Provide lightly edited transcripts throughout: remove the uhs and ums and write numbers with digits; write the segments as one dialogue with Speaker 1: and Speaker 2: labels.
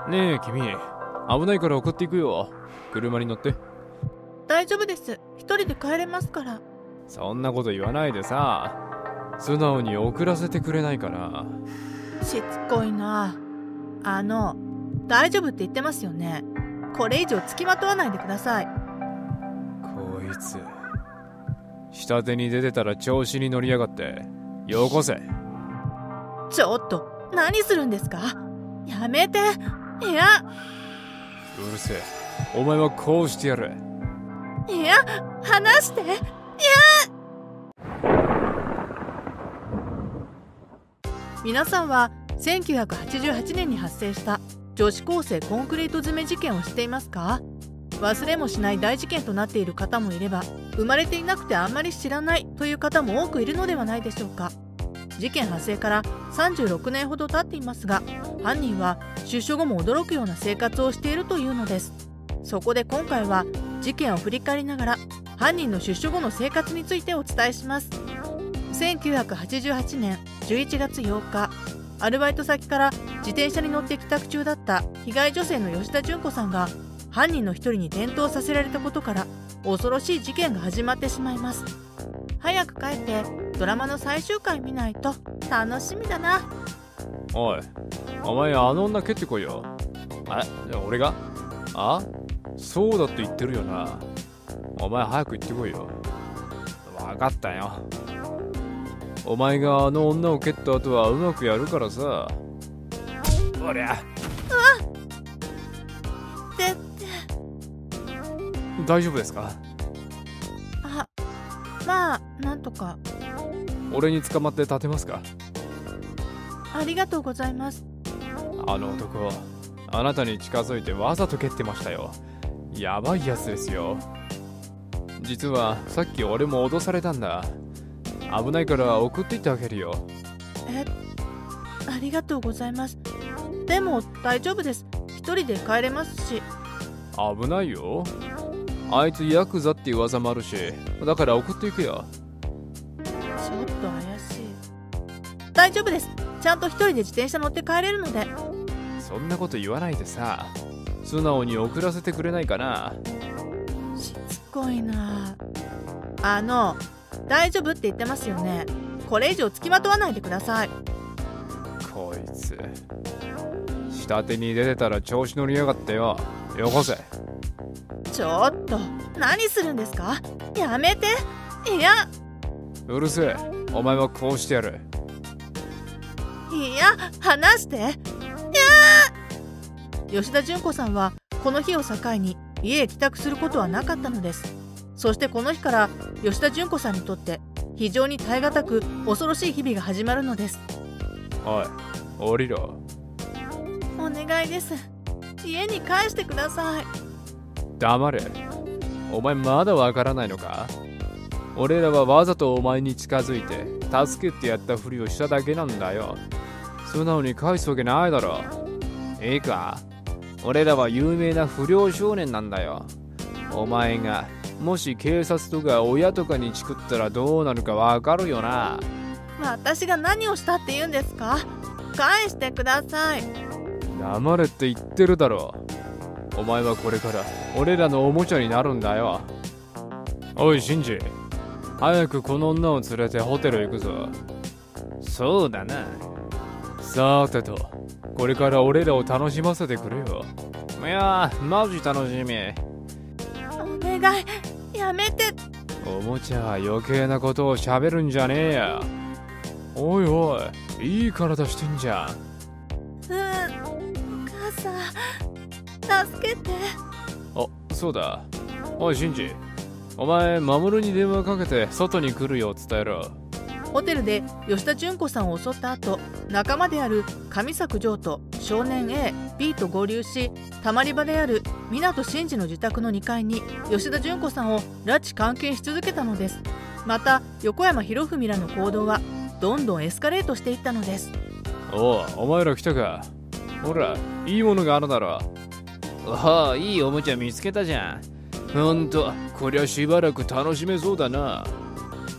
Speaker 1: ねえ君、危ないから送っていくよ。車に乗って。
Speaker 2: 大丈夫です。一人で帰れますから。
Speaker 1: そんなこと言わないでさ、素直に送らせてくれないかな。
Speaker 2: しつこいな。大丈夫って言ってますよね。これ以上付きまとわないでください。
Speaker 1: こいつ下手に出てたら調子に乗りやがって。よこせ。
Speaker 2: ちょっと何するんですか。やめて。いや、
Speaker 1: うるせえ。お前はこうしてやる。
Speaker 2: いや、離して。いや。皆さんは1988年に発生した女子高生コンクリート詰め事件を知っていますか。忘れもしない大事件となっている方もいれば、生まれていなくてあんまり知らないという方も多くいるのではないでしょうか。事件発生から36年ほど経っていますが、犯人は出所後も驚くような生活をしているというのです。そこで今回は事件を振り返りながら犯人の出所後の生活についてお伝えします。1988年11月8日、アルバイト先から自転車に乗って帰宅中だった被害女性の吉田純子さんが犯人の一人に転倒させられたことから恐ろしい事件が始まってしまいます。早く帰ってドラマの最終回見ないと楽しみだな。
Speaker 1: おい、お前あの女蹴ってこいよ。俺が？そうだって言ってるよな。お前早く行ってこいよ。分かったよ。お前があの女を蹴った後はうまくやるからさ。おりゃ。大丈夫ですか？
Speaker 2: まあなんとか。
Speaker 1: 俺に捕まって立てますか？
Speaker 2: ありがとうございます。
Speaker 1: あの男、あなたに近づいてわざと蹴ってましたよ。やばいやつですよ。実はさっき俺も脅されたんだ。危ないから送っていってあげるよ。
Speaker 2: ありがとうございます。でも大丈夫です。一人で帰れますし。
Speaker 1: 危ないよ。あいつヤクザっていう噂もあるし、だから送っていくよ。
Speaker 2: ちょっと怪しい。大丈夫です。ちゃんと一人で自転車乗って帰れるので。
Speaker 1: そんなこと言わないでさ、素直に送らせてくれないかな。
Speaker 2: しつこいな。大丈夫って言ってますよね。これ以上付きまとわないでください。
Speaker 1: こいつ下手に出てたら調子乗りやがってよ。よこせ。
Speaker 2: ちょっと何するんですか。やめて。いや。
Speaker 1: うるせえ。お前はこうしてやる。
Speaker 2: いや、離して。いや。吉田純子さんはこの日を境に家へ帰宅することはなかったのです。そしてこの日から吉田純子さんにとって非常に耐え難く恐ろしい日々が始まるのです。
Speaker 1: おい、降りろ。
Speaker 2: お願いです。家に帰してください。
Speaker 1: 黙れ。お前まだわからないのか？俺らはわざとお前に近づいて助けてやったふりをしただけなんだよ。素直に返すわけないだろ。いいか？俺らは有名な不良少年なんだよ。お前がもし警察とか親とかにチクったらどうなるかわかるよな。
Speaker 2: 私が何をしたって言うんですか？返してください。
Speaker 1: 黙れって言ってるだろ。お前はこれから俺らのおもちゃになるんだよ。おいシンジ、早くこの女を連れてホテル行くぞ。そうだな。さてと、これから俺らを楽しませてくれよ。いやー、マジ楽しみ。
Speaker 2: お願い、やめて。
Speaker 1: おもちゃは余計なことを喋るんじゃねえや。おいおい、いい体してんじゃん。
Speaker 2: お母さん、助けて。
Speaker 1: そうだ。おいシンジ、お前守に電話かけて外に来るよう伝えろ。
Speaker 2: ホテルで吉田純子さんを襲った後、仲間である上作譲と少年 A、B と合流し、たまり場である湊真二の自宅の2階に吉田純子さんを拉致監禁し続けたのです。また横山博文らの行動はどんどんエスカレートしていったのです。
Speaker 1: お前ら来たか。ほら、いいものがあるだろ。いいおもちゃ見つけたじゃん。ほんと、こりゃしばらく楽しめそうだな。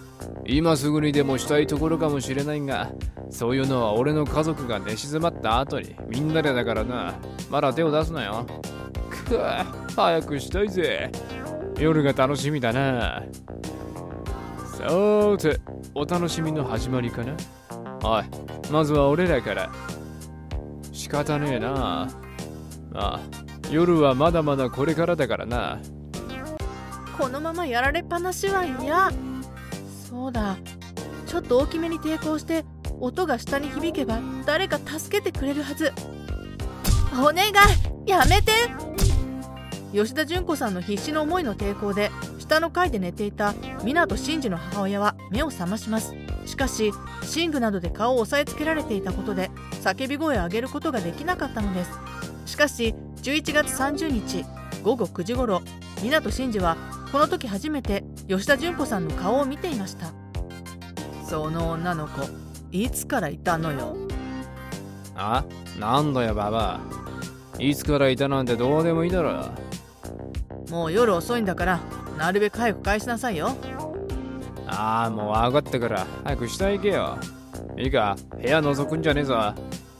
Speaker 1: 今すぐにでもしたいところかもしれないが、そういうのは俺の家族が寝静まった後にみんなでだからな。まだ手を出すなよ。くわ、早くしたいぜ。夜が楽しみだな。さーて、お楽しみの始まりかな。おい、まずは俺らから。仕方ねえな。ああ、夜はまだまだこれからだからな。
Speaker 2: このままやられっぱなしは嫌。そうだ、ちょっと大きめに抵抗して音が下に響けば誰か助けてくれるはず。お願い、やめて。吉田純子さんの必死の思いの抵抗で下の階で寝ていた湊真二の母親は目を覚まします。しかし寝具などで顔を押さえつけられていたことで叫び声を上げることができなかったのです。しかし11月30日午後9時ごろ、湊真二はこの時初めて吉田純子さんの顔を見ていました。その女の子、いつからいたのよ。
Speaker 1: あ、なんだよババア。いつからいたなんてどうでもいいだろ。
Speaker 2: もう夜遅いんだからなるべく早く返しなさいよ。
Speaker 1: ああ、もう分かったから早く下行けよ。いいか、部屋覗くんじゃねえぞ。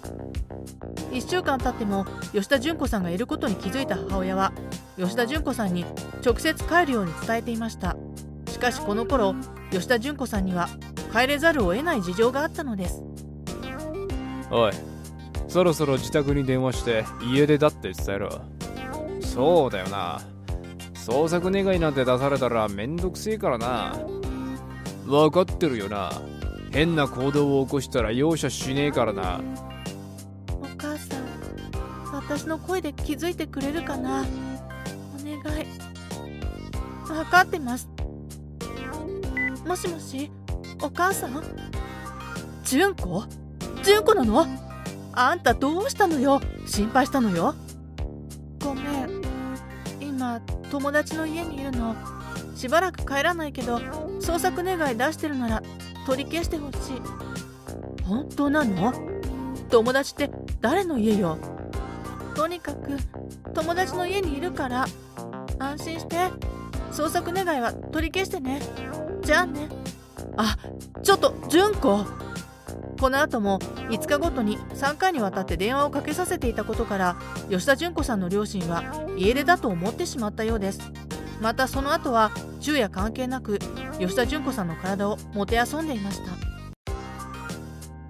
Speaker 2: 1週間経っても吉田純子さんがいることに気づいた母親は吉田純子さんに直接帰るように伝えていました。しかしこの頃、吉田純子さんには帰れざるを得ない事情があったのです。
Speaker 1: おい、そろそろ自宅に電話して家出だって伝えろ。そうだよな。捜索願いなんて出されたらめんどくせえからな。分かってるよな。変な行動を起こしたら容赦しねえからな。
Speaker 2: お母さん、私の声で気づいてくれるかな。お願い。分かってます。もしもし、お母さん？純子？純子なの？あんたどうしたのよ。心配したのよ。ごめん、今友達の家にいるの。しばらく帰らないけど捜索願い出してるなら取り消してほしい。本当なの？友達って誰の家よ。とにかく友達の家にいるから安心して。捜索願いは取り消してね。じゃあね。あ、ちょっと純子。この後も5日ごとに3回にわたって電話をかけさせていたことから吉田純子さんの両親は家出だと思ってしまったようです。またその後は昼夜関係なく吉田純子さんの体をもてあそんでいました。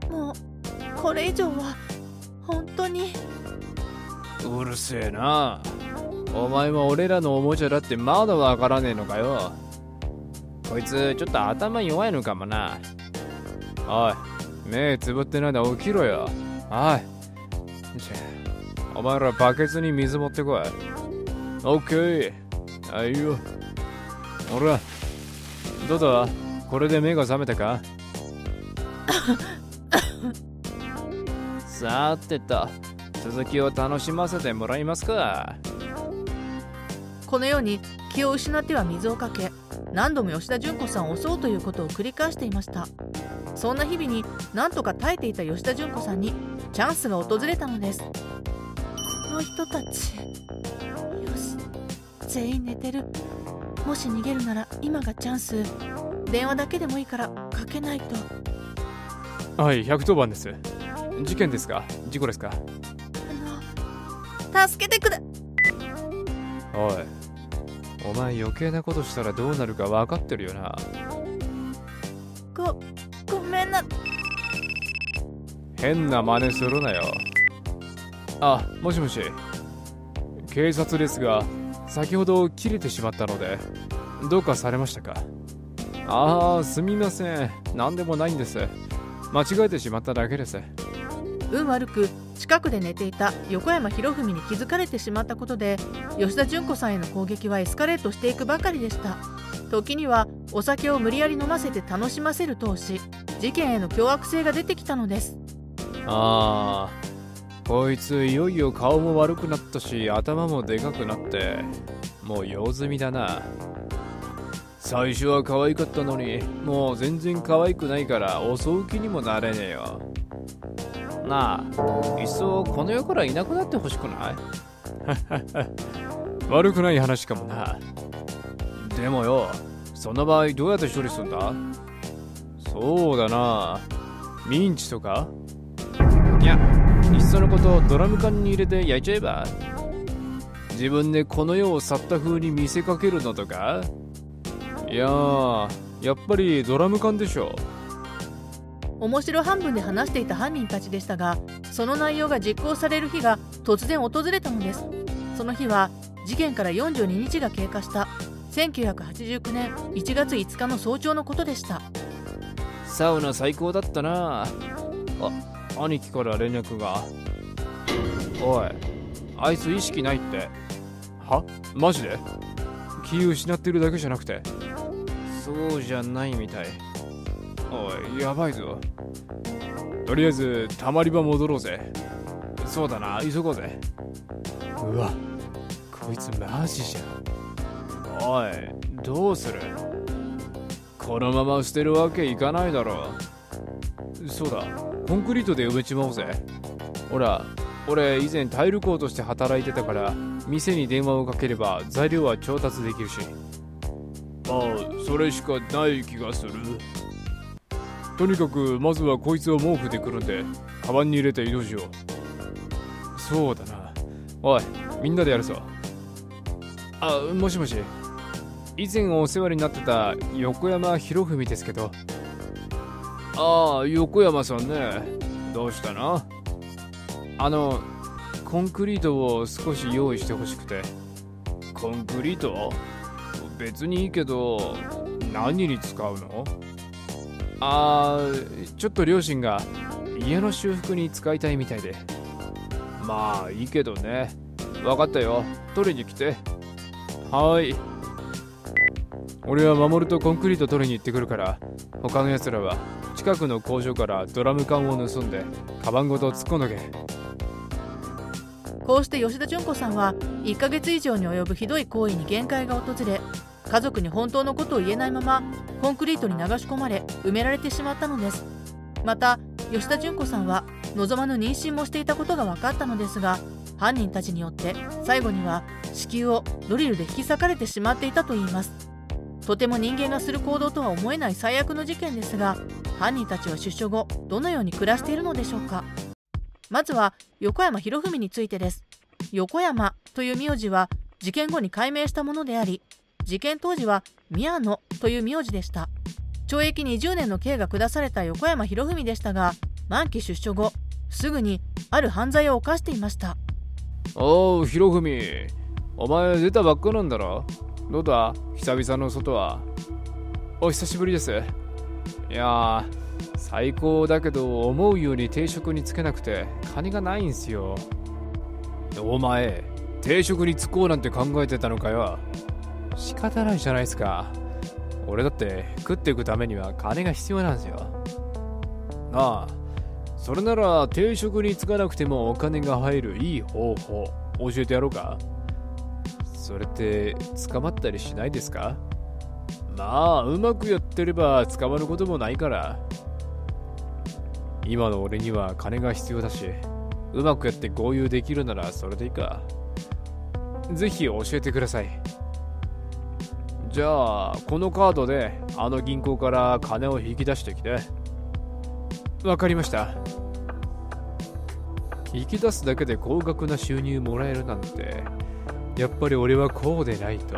Speaker 2: もうこれ以上は本当に。
Speaker 1: うるせえな。お前は俺らのおもちゃだってまだわからねえのかよ。こいつちょっと頭弱いのかもな。おい、目つぶってないで起きろよ。おい、お前らバケツに水持ってこい。オッケー。あ、いいよ。ほら、どうだ、これで目が覚めたか？さてと、続きを楽しませてもらいますか。
Speaker 2: このように気を失っては水をかけ、何度も吉田純子さんを襲うということを繰り返していました。そんな日々に何とか耐えていた吉田純子さんにチャンスが訪れたのです。この人たち、よし、全員寝てる。もし逃げるなら今がチャンス。電話だけでもいいからかけないと。
Speaker 1: はい、110番です。事件ですか？事故ですか？
Speaker 2: 助けてくれ。
Speaker 1: おい、お前余計なことしたらどうなるか分かってるよな。
Speaker 2: ごめんな。
Speaker 1: 変な真似するなよ。あ、もしもし。警察ですが、先ほど切れてしまったので、どうかされましたか？ああ、すみません。何でもないんです。間違えてしまっただけです。
Speaker 2: 運悪く近くで寝ていた横山博文に気づかれてしまったことで、吉田純子さんへの攻撃はエスカレートしていくばかりでした。時にはお酒を無理やり飲ませて楽しませるとし、事件への凶悪性が出てきたのです。
Speaker 1: ああ、こいついよいよ顔も悪くなったし、頭もでかくなって、もう用済みだな。最初は可愛かったのに、もう全然可愛くないから襲う気にもなれねえよ。なあ、いっそこの世からいなくなってほしくない？悪くない話かもな。でもよ、その場合どうやって処理するんだ？ そうだな。ミンチとか？いや、いっそのことドラム缶に入れて焼いちゃえば？自分でこの世を去った風に見せかけるのとか？いやー、やっぱりドラム缶でしょ。
Speaker 2: 面白半分で話していた犯人たちでしたが、その内容が実行される日が突然訪れたのです。その日は事件から42日が経過した1989年1月5日の早朝のことでした。
Speaker 1: サウナ最高だったな。兄貴から連絡が。おい、あいつ意識ないって。は？マジで？気失ってるだけじゃなくて？そうじゃないみたい。おい、やばいぞ。とりあえずたまり場戻ろうぜ。そうだな、急ごうぜ。うわ、こいつマジじゃん。おい、どうする？このまま捨てるわけいかないだろう。そうだ、コンクリートで埋めちまおうぜ。ほら、俺以前タイル工として働いてたから、店に電話をかければ材料は調達できるし。それしかない気がする。とにかくまずはこいつを毛布でくるんでカバンに入れて移動しよう。そうだな。おい、みんなでやるぞ。もしもし、以前お世話になってた横山博文ですけど。横山さんね。どうしたの？コンクリートを少し用意してほしくて。コンクリート？別にいいけど、何に使うの？ちょっと両親が家の修復に使いたいみたいで。まあいいけどね。分かったよ、取りに来て。はい。俺は守とコンクリート取りに行ってくるから、他のやつらは近くの工場からドラム缶を盗んでカバンごと突っ込んどけ。
Speaker 2: こうして吉田純子さんは1ヶ月以上に及ぶひどい行為に限界が訪れ、家族に本当のことを言えないままコンクリートに流し込まれ埋められてしまったのです。また吉田純子さんは望まぬ妊娠もしていたことが分かったのですが、犯人たちによって最後には子宮をドリルで引き裂かれてしまっていたといいます。とても人間がする行動とは思えない最悪の事件ですが、犯人たちは出所後どのように暮らしているのでしょうか。まずは横山博文についてです。横山という名字は事件後に改名したものであり、事件当時は宮野という名字でした。懲役20年の刑が下された横山博文でしたが、満期出所後すぐにある犯罪を犯していました。
Speaker 1: おう、博文、お前出たばっかなんだろ。どうだ、久々の外は。お久しぶりです。いやー、最高だけど思うように定職に就けなくて金がないんすよ。お前、定職に就こうなんて考えてたのかよ。仕方ないじゃないですか。俺だって食っていくためには金が必要なんですよ。それなら定職に就かなくてもお金が入るいい方法教えてやろうか。それって捕まったりしないですか？まあうまくやってれば捕まることもないから。今の俺には金が必要だし、うまくやって豪遊できるならそれでいいか。ぜひ教えてください。じゃあこのカードであの銀行から金を引き出してきて。わかりました。引き出すだけで高額な収入もらえるなんて、やっぱり俺はこうでないと。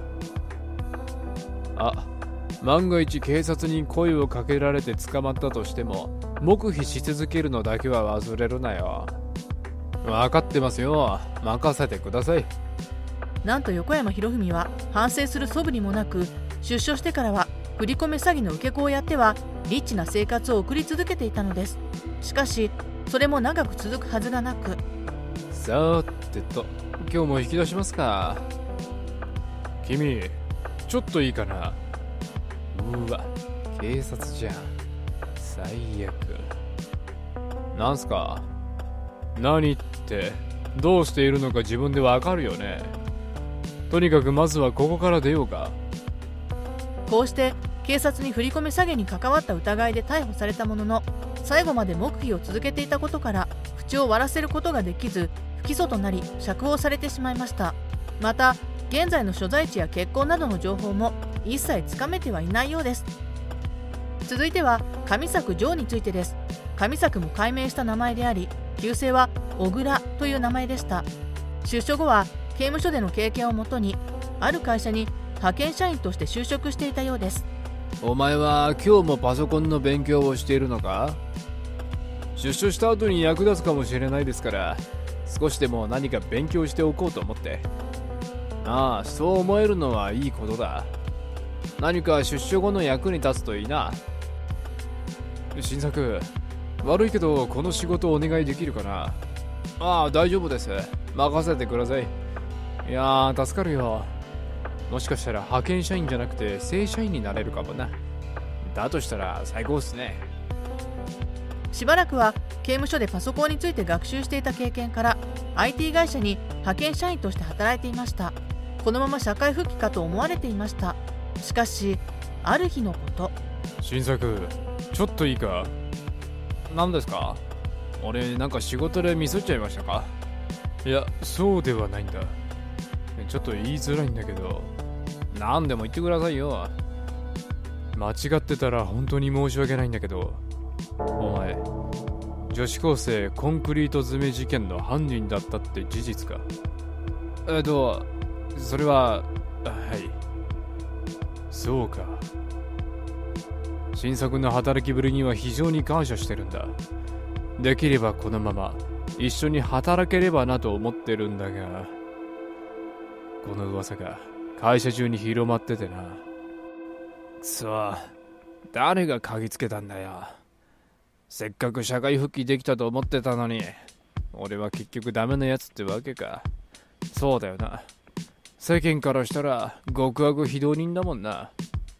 Speaker 1: 万が一警察に声をかけられて捕まったとしても黙秘し続けるのだけは忘れるなよ。分かってますよ、任せてください。
Speaker 2: なんと横山博文は反省する素振りもなく、出所してからは振り込め詐欺の受け子をやってはリッチな生活を送り続けていたのです。しかしそれも長く続くはずがなく、
Speaker 1: さーてと、今日も引き出しますか。君、ちょっといいかな。うわ、警察じゃん。最悪。なんすか？何って、どうしているのか自分でわかるよね。とにかくまずはここから出ようか。
Speaker 2: こうして警察に振り込め詐欺に関わった疑いで逮捕されたものの、最後まで黙秘を続けていたことから口を割らせることができず不起訴となり釈放されてしまいました。また現在の所在地や結婚などの情報も一切つかめてはいないようです。 続いては上作城についてです。上作も改名した名前であり、旧姓は小倉という名前でした。出所後は刑務所での経験をもとにある会社に派遣社員として就職していたようです。
Speaker 1: お前は今日もパソコンの勉強をしているのか？出所した後に役立つかもしれないですから、少しでも何か勉強しておこうと思って。ああ、そう思えるのはいいことだ。何か出所後の役に立つといいな。新作、悪いけどこの仕事お願いできるかな？ああ、大丈夫です。任せてください。いやー、助かるよ。もしかしたら派遣社員じゃなくて正社員になれるかもな。だとしたら最高っすね。
Speaker 2: しばらくは刑務所でパソコンについて学習していた経験から IT 会社に派遣社員として働いていました。このまま社会復帰かと思われていました。しかしある日のこと。
Speaker 1: 新作、ちょっといいか？何ですか？俺なんか仕事でミスっちゃいましたか？いや、そうではないんだ。ちょっと言いづらいんだけど、何でも言ってくださいよ。間違ってたら本当に申し訳ないんだけど、お前女子高生コンクリート詰め事件の犯人だったって事実か？それは、はい、そうか。新作の働きぶりには非常に感謝してるんだ。できればこのまま一緒に働ければなと思ってるんだが、この噂が会社中に広まっててな。くそ、誰が嗅ぎつけたんだよ。せっかく社会復帰できたと思ってたのに、俺は結局ダメなやつってわけか。そうだよな。世間からしたら極悪非道人だもんな。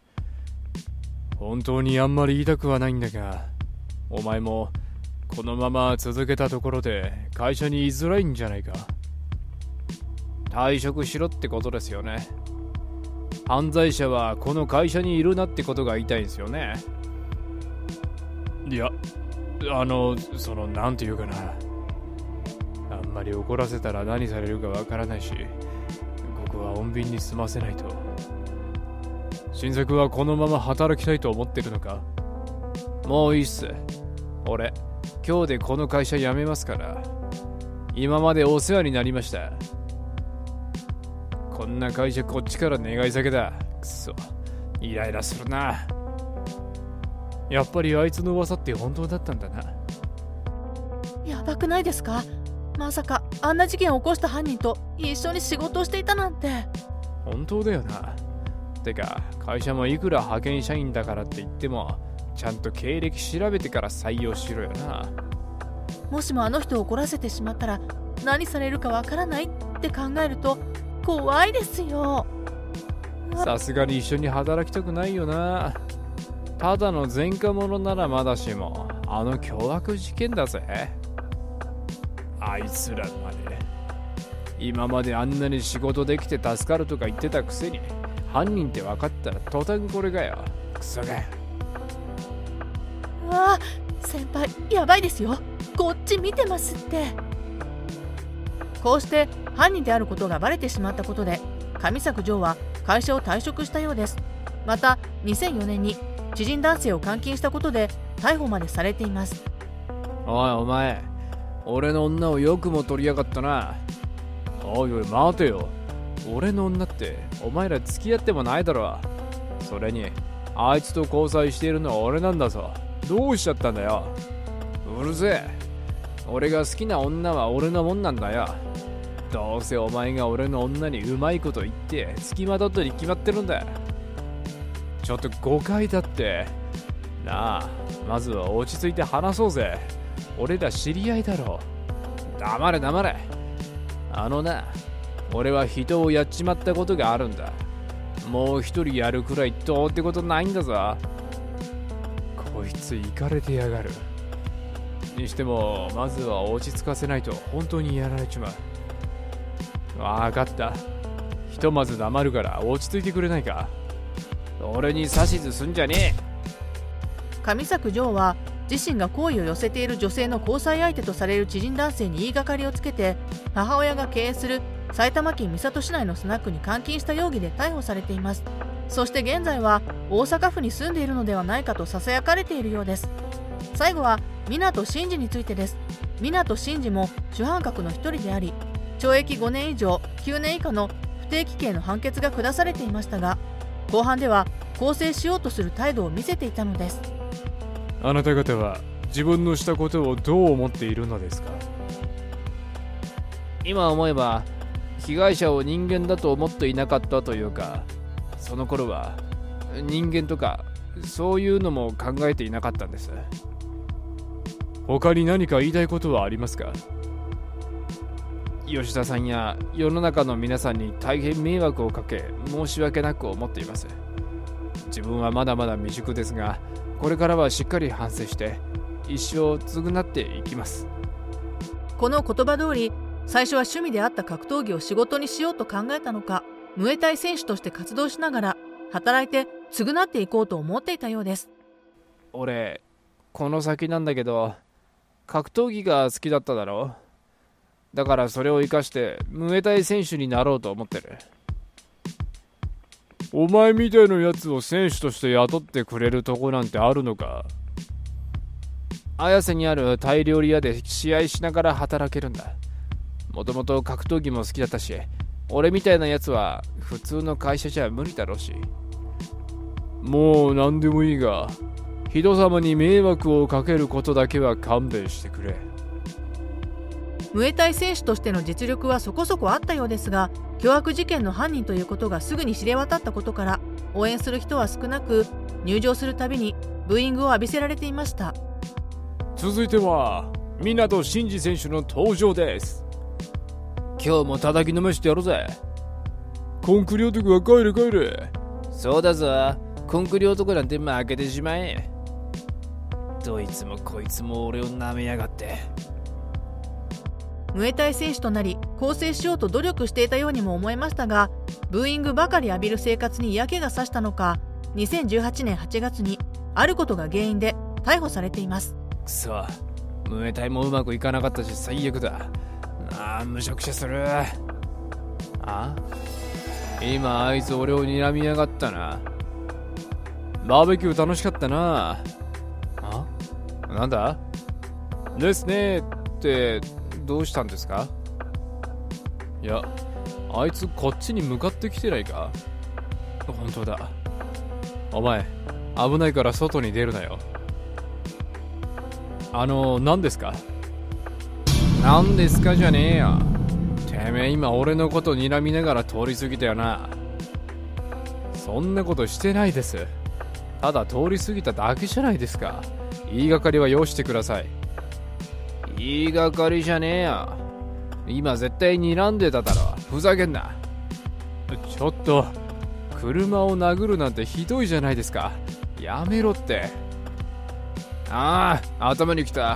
Speaker 1: 本当にあんまり言いたくはないんだが、お前もこのまま続けたところで会社に居づらいんじゃないか。退職しろってことですよね。犯罪者はこの会社にいるなってことが言いたいんですよね。いや、なんていうかな。あんまり怒らせたら何されるかわからないし、ここは穏便に済ませないと。新作はこのまま働きたいと思ってるのか？もういいっす。俺、今日でこの会社辞めますから。今までお世話になりました。こんな会社こっちから願い酒だ。くそ、イライラするな。やっぱりあいつの噂って本当だったんだな。
Speaker 2: やばくないですか？まさかあんな事件を起こした犯人と一緒に仕事をしていたなんて。
Speaker 1: 本当だよな。てか会社もいくら派遣社員だからって言っても、ちゃんと経歴調べてから採用しろよな。
Speaker 2: もしもあの人を怒らせてしまったら何されるかわからないって考えると怖いですよ。
Speaker 1: さすがに一緒に働きたくないよな。ただの前科者ならまだしも、あの凶悪事件だぜ。あいつらまで今まであんなに仕事できて助かるとか言ってたくせに、犯人って分かったら途端これかよ。クソがよ。
Speaker 2: うわあ、先輩やばいですよ。こっち見てますって。こうして犯人であることがバレてしまったことで、上作城は会社を退職したようです。また2004年に知人男性を監禁したことで逮捕までされています。
Speaker 1: おいお前、俺の女をよくも取りやがったな。おいおい待てよ。俺の女ってお前ら付き合ってもないだろ。それにあいつと交際しているのは俺なんだぞ。どうしちゃったんだよ。うるせえ。俺が好きな女は俺のもんなんだよ。どうせお前が俺の女にうまいこと言って付きまとってに決まってるんだ。ちょっと誤解だって。なあ、まずは落ち着いて話そうぜ。俺ら知り合いだろ。黙れ黙れ。俺は人をやっちまったことがあるんだ。もう一人やるくらいどうってことないんだぞ。こいつイカれてやがる。にしてもまずは落ち着かせないと本当にやられちまう。わかった。ひとまず黙るから落ち着いてくれないか。俺に指図すんじゃねえ。
Speaker 2: 上作城は自身が好意を寄せている女性の交際相手とされる知人男性に言いがかりをつけて、母親が経営する埼玉県三郷市内のスナックに監禁した容疑で逮捕されています。 そして現在は大阪府に住んでいるのではないかと囁かれているようです。最後は湊真二についてです。湊真二も主犯格の一人であり、懲役5年以上9年以下の不定期刑の判決が下されていましたが、公判では更生しようとする態度を見せていたのです。
Speaker 1: あなた方は自分のしたことをどう思っているのですか？今思えば被害者を人間だと思っていなかったというか、その頃は人間とかそういうのも考えていなかったんです。他に何か言いたいことはありますか？吉田さんや世の中の皆さんに大変迷惑をかけ申し訳なく思っています。自分はまだまだ未熟ですが、これからはしっかり反省して一生償っていきます。
Speaker 2: この言葉通り、最初は趣味であった格闘技を仕事にしようと考えたのか、ムエタイ選手として活動しながら働いて償っていこうと思っていたようです。
Speaker 1: 俺この先なんだけど、格闘技が好きだっただろ。だからそれを生かしてムエタイ選手になろうと思ってる。お前みたいなやつを選手として雇ってくれるとこなんてあるのか？綾瀬にあるタイ料理屋で試合しながら働けるんだ。もともと格闘技も好きだったし、俺みたいなやつは普通の会社じゃ無理だろうし。もう何でもいいが、人様に迷惑をかけることだけは勘弁してくれ。
Speaker 2: ムエタイ選手としての実力はそこそこあったようですが、凶悪事件の犯人ということがすぐに知れ渡ったことから、応援する人は少なく、入場するたびにブーイングを浴びせられていました。
Speaker 1: 続いては湊真二選手の登場です。今日も叩きのめしてやるぜ。コンクリ男は帰れ帰れ。そうだぞ、コンクリ男なんて負けてしまえ。どいつもこいつも俺を舐めやがって。
Speaker 2: ムエタイ選手となり更生しようと努力していたようにも思えましたが、ブーイングばかり浴びる生活に嫌気がさしたのか、2018年8月にあることが原因で逮捕されています。
Speaker 1: くそ、ムエタイもうまくいかなかったし最悪だ。むしゃくしゃする。今あいつ俺を睨みやがったな。バーベキュー楽しかったな。なんだですねってどうしたんですか？いや、あいつこっちに向かってきてないか？本当だ。お前危ないから外に出るなよ。何ですか？何ですかじゃねえよ。てめえ今俺のこと睨みながら通り過ぎたよな。そんなことしてないです。ただ通り過ぎただけじゃないですか。言いがかりはよしてください。言いがかりじゃねえよ。今絶対睨んでただろ。ふざけんな。ちょっと車を殴るなんてひどいじゃないですか。やめろって。頭にきた。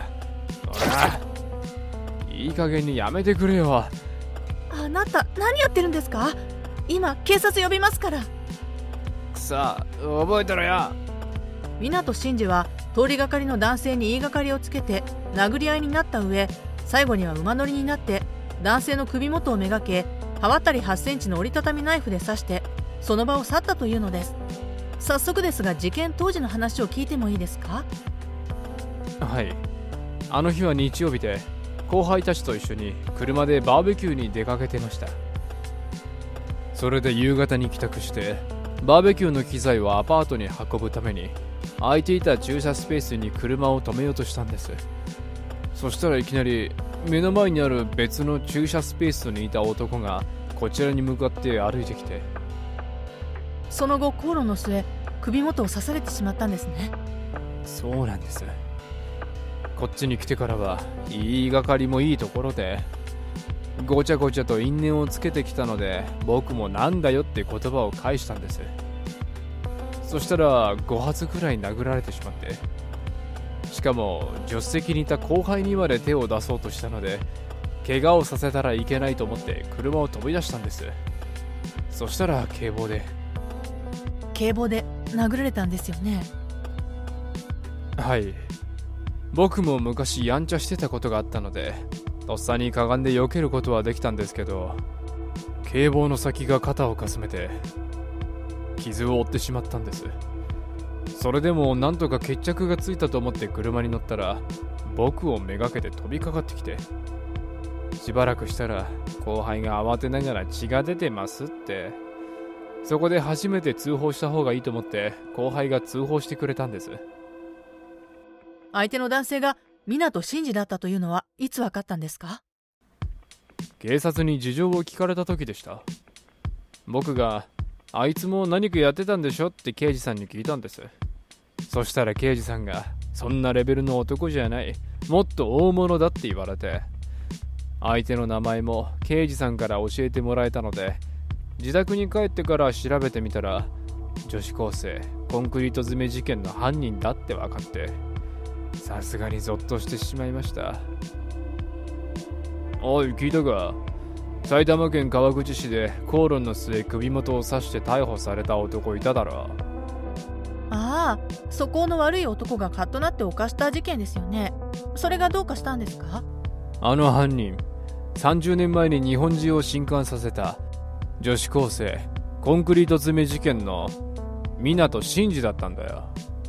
Speaker 1: いい加減にやめてくれよ。
Speaker 2: あなた何やってるんですか？今警察呼びますから。
Speaker 1: さあ覚えたろよ。
Speaker 2: 湊真二は通りがかりの男性に言いがかりをつけて殴り合いになった上、最後には馬乗りになって男性の首元をめがけ、刃渡り8センチの折りたたみナイフで刺してその場を去ったというのです。早速ですが事件当時の話を聞いてもいいですか？
Speaker 1: はい、あの日は日曜日で後輩たちと一緒に車でバーベキューに出かけてました。それで夕方に帰宅してバーベキューの機材をアパートに運ぶために空いていた駐車スペースに車を止めようとしたんです。そしたらいきなり目の前にある別の駐車スペースにいた男がこちらに向かって歩いてきて、
Speaker 2: その後口論の末首元を刺されてしまったんですね。
Speaker 1: そうなんです。こっちに来てからは言いがかりもいいところでごちゃごちゃと因縁をつけてきたので、僕もなんだよって言葉を返したんです。そしたら5発くらい殴られてしまって、しかも助手席にいた後輩にまで手を出そうとしたので、怪我をさせたらいけないと思って車を飛び出したんです。そしたら警棒で
Speaker 2: 殴られたんですよね。
Speaker 1: はい、僕も昔やんちゃしてたことがあったのでとっさにかがんで避けることはできたんですけど、警棒の先が肩をかすめて傷を負ってしまったんです。それでもなんとか決着がついたと思って車に乗ったら、僕をめがけて飛びかかってきて、しばらくしたら後輩が慌てながら血が出てますって。そこで初めて通報した方がいいと思って後輩が通報してくれたんです。
Speaker 2: 相手の男性が湊真二だったというのはいつ分かったんですか？
Speaker 1: 警察に事情を聞かれた時でした。僕があいつも何かやってたんでしょって刑事さんに聞いたんです。そしたら刑事さんが、そんなレベルの男じゃない、もっと大物だって言われて、相手の名前も刑事さんから教えてもらえたので、自宅に帰ってから調べてみたら、女子高生コンクリート詰め事件の犯人だって分かって、さすがにゾッとしてしまいました。おい、聞いたか？埼玉県川口市で口論の末首元を刺して逮捕された男いただろ。
Speaker 2: ああ、素行の悪い男がカッとなって犯した事件ですよね。それがどうかしたんですか？
Speaker 1: あの犯人、30年前に日本中を震撼させた女子高生コンクリート詰め事件の湊真二だったんだよ。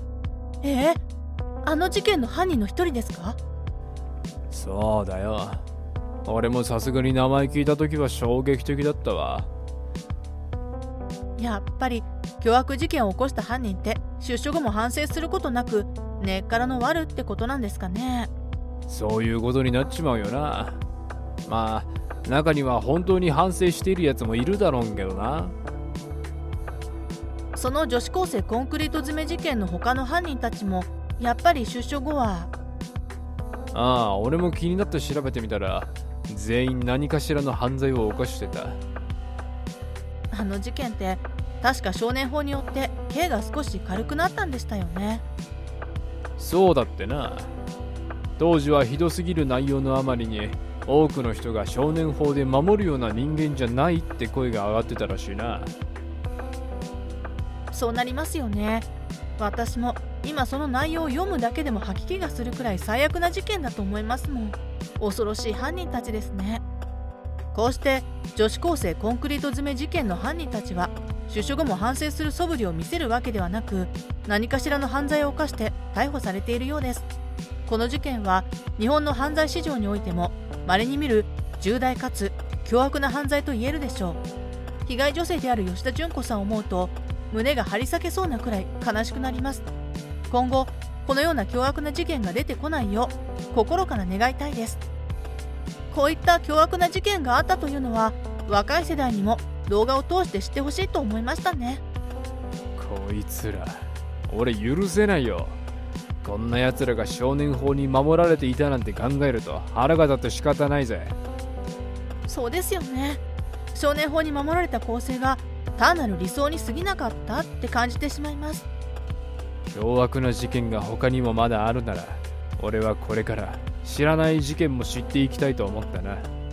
Speaker 2: あの事件の犯人の一人ですか？
Speaker 1: そうだよ。俺もさすがに名前聞いた時は衝撃的だったわ。
Speaker 2: やっぱり凶悪事件を起こした犯人って出所後も反省することなく根っからの悪ってことなんですかね。
Speaker 1: そういうことになっちまうよな。まあ中には本当に反省しているやつもいるだろうけどな。
Speaker 2: その女子高生コンクリート詰め事件の他の犯人たちもやっぱり出所後は。
Speaker 1: ああ、俺も気になって調べてみたら全員何かしらの犯罪を犯してた。
Speaker 2: あの事件って確か少年法によって刑が少し軽くなったんでしたよね。
Speaker 1: そうだってな。当時はひどすぎる内容のあまりに多くの人が少年法で守るような人間じゃないって声が上がってたらしいな。
Speaker 2: そうなりますよね。私も今その内容を読むだけでも吐き気がするくらい最悪な事件だと思いますもん。恐ろしい犯人たちですね。こうして女子高生コンクリート詰め事件の犯人たちは出所後も反省する素振りを見せるわけではなく、何かしらの犯罪を犯して逮捕されているようです。この事件は日本の犯罪史上においても稀に見る重大かつ凶悪な犯罪と言えるでしょう。被害女性である吉田純子さんを思うと胸が張り裂けそうなくらい悲しくなります。今後このような凶悪な事件が出てこないよう心から願いたいです。こういった凶悪な事件があったというのは若い世代にも動画を通して知ってほしいと思いましたね。
Speaker 1: こいつら俺許せないよ。こんな奴らが少年法に守られていたなんて考えると腹が立って仕方ないぜ。
Speaker 2: そうですよね。少年法に守られた構成が単なる理想に過ぎなかったって感じてしまいます。
Speaker 1: 凶悪な事件が他にもまだあるなら俺はこれから知らない事件も知っていきたいと思ったな。